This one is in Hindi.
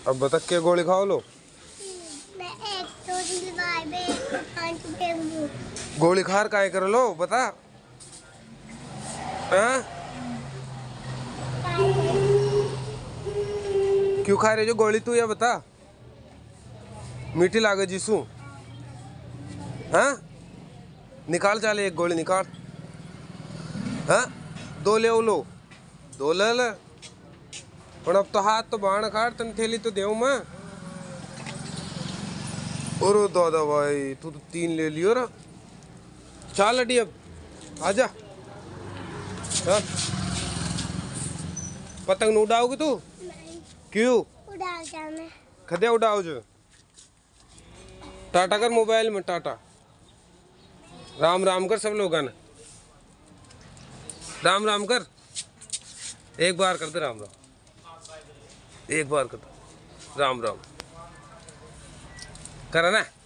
अब बता के गोली खाओ लो। मैं एक तो दीवार में पांच फेंकूं। गोली खार काय कर लो बता। हाँ? क्यों खा रहे जो गोली तू या बता। मीठी लागे जिसू। हाँ? निकाल चाले एक गोली निकाल। हाँ? दो ले लो। दो ले ले। और अब तो हाथ तो बाण काट तन थैली तो देऊं मैं। और दादा भाई तू तो 3 ले लियो रा। चल अड़ी अब आजा। चल पतंग न उड़ाओगी तू? नहीं क्यों? उड़ा जाना। खदे उड़ाओ जो। टाटा कर मोबाइल में टाटा। राम राम कर सब लोग ने। राम राम कर। एक बार कर दे राम राम। एक बार कर दे राम राम। करा ना।